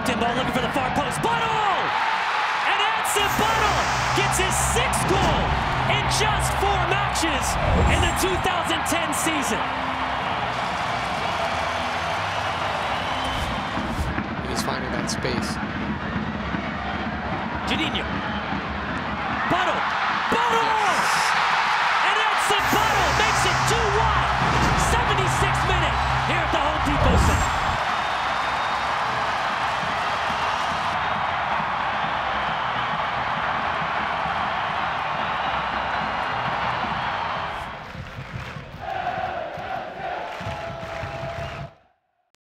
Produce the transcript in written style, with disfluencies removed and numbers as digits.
Tipped in ball looking for the far post. Buddle! And Edson Buddle gets his 6th goal in just 4 matches in the 2010 season. He's finding that space. Janino. Buddle.